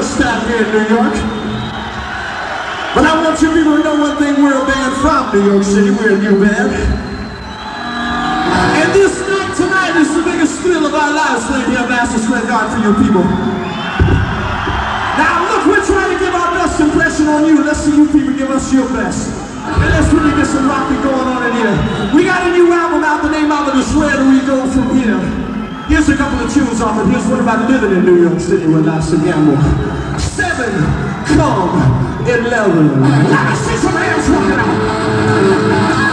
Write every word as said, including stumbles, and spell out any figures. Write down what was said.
first time here in New York. But I want you people to know one thing, we're a band from New York City, we're a new band. And this night tonight is the biggest thrill of our lives right here at Madison Square Garden for you people. Now look, we're trying to give our best impression on you. Let's see you people give us your best. And let's really get some rocking going on in here. We got a new album out, the name of it is Where Do We Go From Here? Here's a couple of tunes off it. Here's one about living in New York City with lots of gamble. Seven, come, eleven. Let me see some hands rocking out.